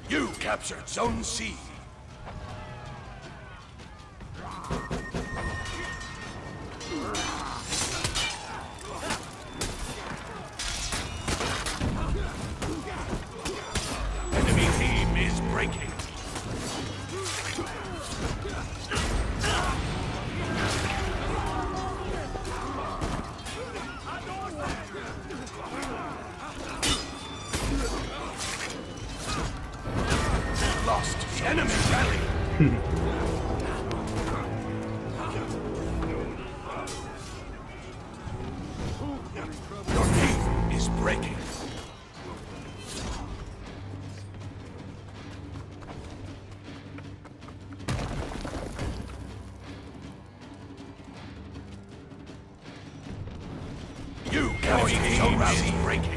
You captured Zone C. Enemy team is breaking. Lost the enemy rally. Your team is breaking. You captured Zone C. Breaking.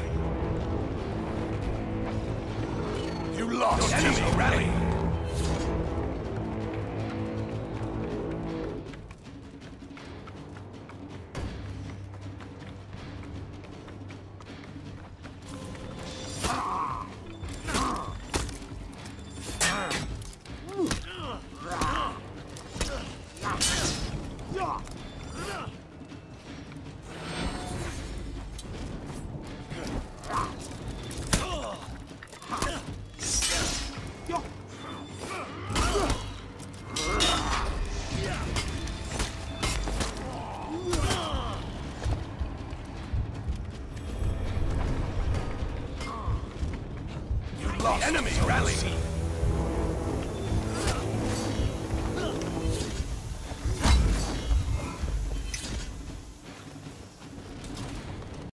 You lost enemy rally. Lost enemy rally.